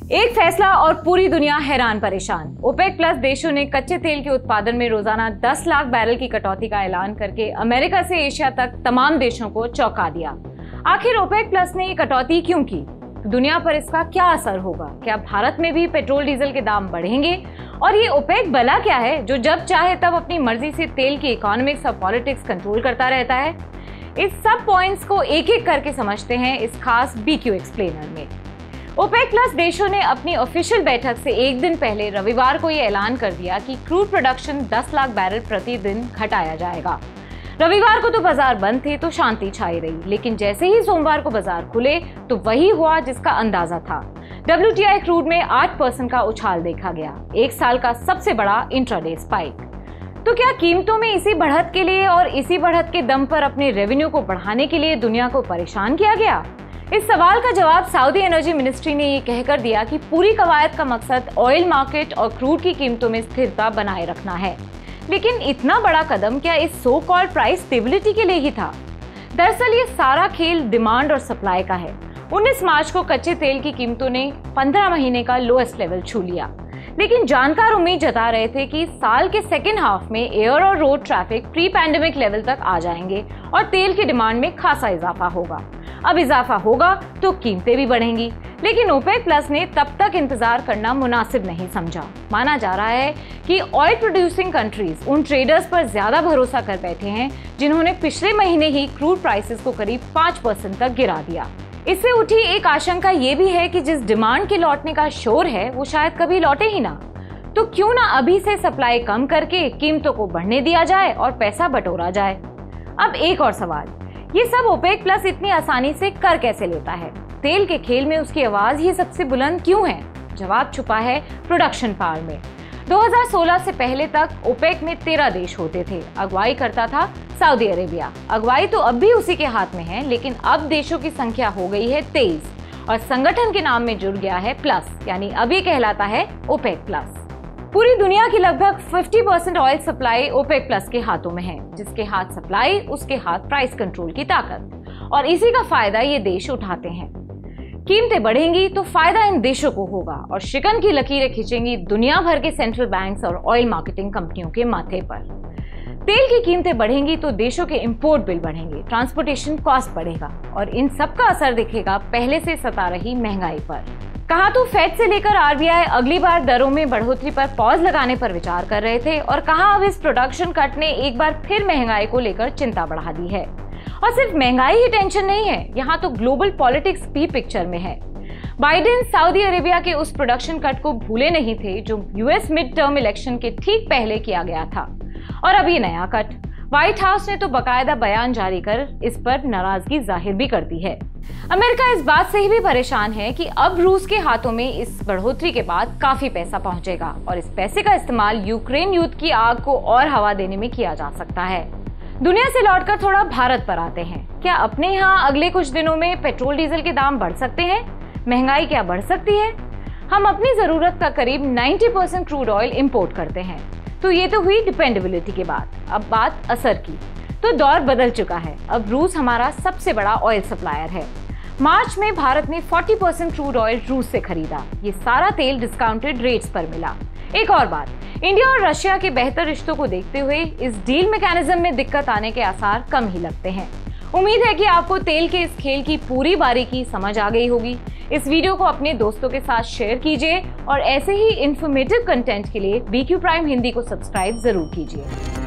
एक फैसला और पूरी दुनिया हैरान परेशान। ओपेक प्लस देशों ने कच्चे तेल के उत्पादन में रोजाना 10 लाख बैरल की कटौती का ऐलान करके अमेरिका से एशिया तक तमाम देशों को चौंका दिया। आखिर ओपेक प्लस ने ये कटौती क्यों की? दुनिया पर इसका क्या असर होगा? क्या भारत में भी पेट्रोल डीजल के दाम बढ़ेंगे? और ये ओपेक भला क्या है जो जब चाहे तब अपनी मर्जी से तेल की इकोनॉमिक्स और पॉलिटिक्स कंट्रोल करता रहता है? इस सब पॉइंट्स को एक एक करके समझते हैं इस खास BQ एक्सप्लेनर में। ओपेक प्लस देशों ने अपनी ऑफिशियल बैठक से एक दिन पहले रविवार को ये ऐलान कर दिया कि क्रूड प्रोडक्शन 10 लाख बैरल प्रति दिन घटाया जाएगा। रविवार को तो बाजार बंद थे तो शांति छाई रही, लेकिन जैसे ही सोमवार को बाजार खुले तो वही हुआ जिसका अंदाजा था। WTI क्रूड में 8% का उछाल देखा गया, एक साल का सबसे बड़ा इंट्राडे स्पाइक। तो क्या कीमतों में इसी बढ़त के लिए और इसी बढ़त के दम पर अपने रेवेन्यू को बढ़ाने के लिए दुनिया को परेशान किया गया? इस सवाल का जवाब सऊदी एनर्जी मिनिस्ट्री ने ये कहकर दिया कि पूरी कवायद का मकसद ऑयल मार्केट और क्रूड की कीमतों में स्थिरता बनाए रखना है। लेकिन इतना बड़ा कदम क्या इस सो कॉल्ड प्राइस स्टेबिलिटी के लिए ही था? दरअसल ये सारा खेल डिमांड और सप्लाई का है। 19 मार्च को कच्चे तेल की कीमतों ने 15 महीने का लोएस्ट लेवल छू लिया, लेकिन जानकार उम्मीद जता रहे थे कि साल के सेकेंड हाफ में एयर और road traffic pre pandemic level तक आ जाएंगे और तेल की डिमांड में खासा इजाफा होगा। अब इजाफा होगा तो कीमतें भी बढ़ेंगी, लेकिन ओपेक प्लस ने तब तक इंतजार करना मुनासिब नहीं समझा। माना जा रहा है कि ऑयल प्रोड्यूसिंग कंट्रीज उन ट्रेडर्स पर ज्यादा भरोसा कर बैठे हैं जिन्होंने पिछले महीने ही क्रूड प्राइसेस को करीब 5% तक गिरा दिया। इससे उठी एक आशंका ये भी है कि जिस डिमांड के लौटने का शोर है वो शायद कभी लौटे ही ना। तो क्यों ना अभी से सप्लाई कम करके कीमतों को बढ़ने दिया जाए और पैसा बटोरा जाए। अब एक और सवाल, ये सब ओपेक प्लस इतनी आसानी से कर कैसे लेता है? तेल के खेल में उसकी आवाज ही सबसे बुलंद क्यों है? जवाब छुपा है प्रोडक्शन पावर में। 2016 से पहले तक ओपेक में 13 देश होते थे। अगुवाई करता था सऊदी अरेबिया। अगुवाई तो अब भी उसी के हाथ में है, लेकिन अब देशों की संख्या हो गई है 23 और संगठन के नाम में जुड़ गया है प्लस, यानी अब ये कहलाता है ओपेक प्लस। पूरी दुनिया की लगभग 50% ऑयल सप्लाई ओपेक प्लस के हाथों में है। जिसके हाथ सप्लाई उसके हाथ प्राइस कंट्रोल की ताकत, और इसी का फायदा ये देश उठाते हैं। कीमतें बढ़ेंगी तो फायदा इन देशों को होगा और शिकन की लकीरें खींचेंगी दुनिया भर के सेंट्रल बैंक्स और ऑयल मार्केटिंग कंपनियों के माथे पर। तेल की कीमतें बढ़ेंगी तो देशों के इंपोर्ट बिल बढ़ेंगे, ट्रांसपोर्टेशन कॉस्ट बढ़ेगा और इन सब का असर दिखेगा पहले से सता रही महंगाई पर। कहा तो फेड से लेकर RBI अगली बार दरों में बढ़ोतरी पर पॉज लगाने पर विचार कर रहे थे, और कहा अब इस प्रोडक्शन कट ने एक बार फिर महंगाई को लेकर चिंता बढ़ा दी है। और सिर्फ महंगाई ही टेंशन नहीं है, यहाँ तो ग्लोबल पॉलिटिक्स भी पिक्चर में है। बाइडेन सऊदी अरेबिया के उस प्रोडक्शन कट को भूले नहीं थे जो US मिड टर्म इलेक्शन के ठीक पहले किया गया था। और अब ये नया कट, व्हाइट हाउस ने तो बाकायदा बयान जारी कर इस पर नाराजगी जाहिर भी कर दी है। अमेरिका इस बात से ही भी परेशान है कि अब रूस के हाथों में इस बढ़ोतरी के बाद काफी पैसा पहुंचेगा और इस पैसे का इस्तेमाल यूक्रेन युद्ध की आग को और हवा देने में किया जा सकता है। दुनिया से लौटकर थोड़ा भारत पर आते हैं। क्या अपने यहाँ अगले कुछ दिनों में पेट्रोल डीजल के दाम बढ़ सकते हैं? महंगाई क्या बढ़ सकती है? हम अपनी जरूरत का करीब 90% क्रूड ऑयल इंपोर्ट करते हैं। तो ये तो हुई डिपेंडेबिलिटी के बाद। अब बात असर की, तो दौर बदल चुका है। अब रूस हमारा सबसे बड़ा ऑयल सप्लायर है। मार्च में भारत ने 40% क्रूड ऑयल रूस से खरीदा। ये सारा तेल डिस्काउंटेड रेट्स पर मिला। एक और बात, इंडिया और रशिया के बेहतर रिश्तों को देखते हुए इस डील मैकेनिज्म में दिक्कत आने के आसार कम ही लगते हैं। उम्मीद है कि आपको तेल के इस खेल की पूरी बारीकी समझ आ गई होगी। इस वीडियो को अपने दोस्तों के साथ शेयर कीजिए और ऐसे ही इंफॉर्मेटिव कंटेंट के लिए BQ प्राइम हिंदी को सब्सक्राइब जरूर कीजिए।